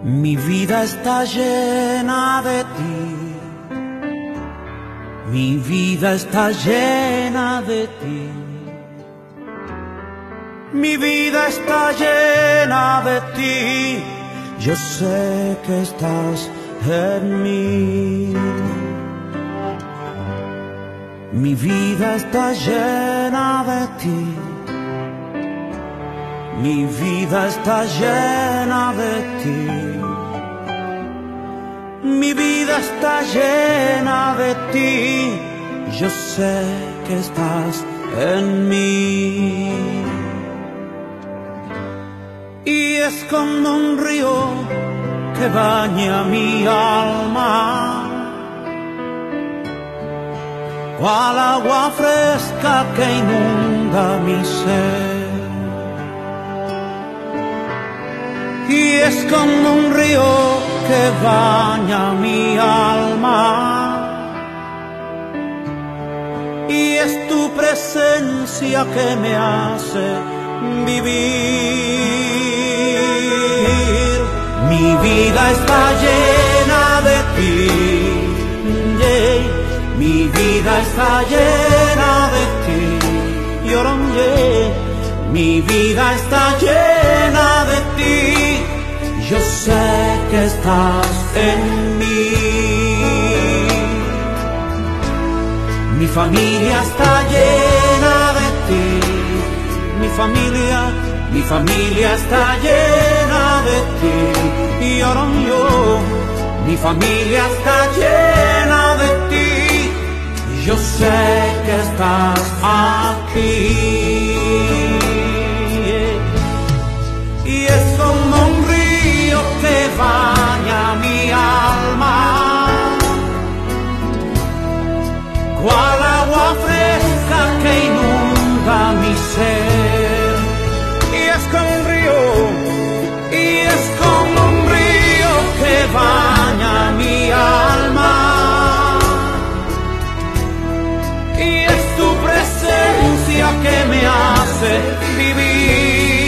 Mi vida está llena de ti. Mi vida está llena de ti. Mi vida está llena de ti. Yo sé que estás en mí. Mi vida está llena de ti. Mi vida está llena de ti. Mi vida está llena de ti. Yo sé que estás en mí. Y es como un río que baña mi alma, cual agua fresca que inunda mi ser. Y es como un río que baña mi alma, y es tu presencia que me hace vivir. Mi vida está llena de ti, yeah. Mi vida está llena de ti, yeah. Mi vida está llena de ti. Yo sé que estás en mí. Mi familia está llena de ti. Mi familia está llena de ti. Y ahora yo, mi familia está llena de ti. Yo sé que estás aquí. Y es como un río que baña mi alma, cual agua fresca que inunda mi ser. Y es como un río, y es como un río que baña mi alma, y es tu presencia que me hace vivir.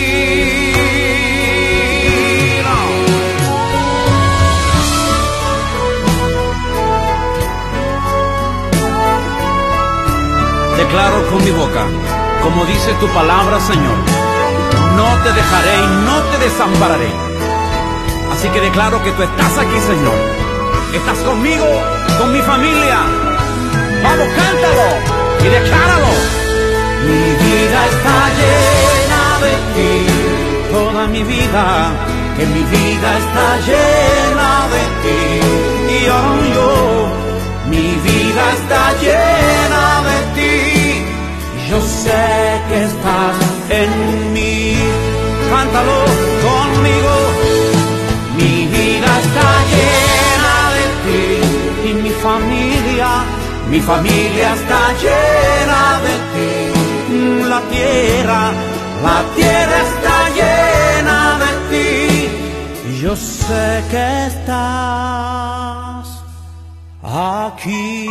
Declaro con mi boca, como dice tu palabra, Señor, no te dejaré y no te desampararé. Así que declaro que tú estás aquí, Señor. Estás conmigo, con mi familia. Vamos, cántalo y decláralo. Mi vida está llena de ti. Toda mi vida, que mi vida está llena de ti. Y yo, mi vida está llena de ti. Yo sé que estás en mí. Cántalo conmigo. Mi vida está llena de ti. Y mi familia está llena de ti. La tierra está llena de ti. Yo sé que estás aquí.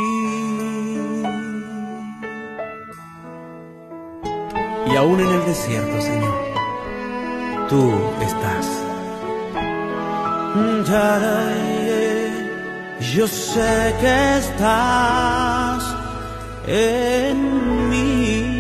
Y aún en el desierto, Señor, tú estás. Yo sé que estás en mí.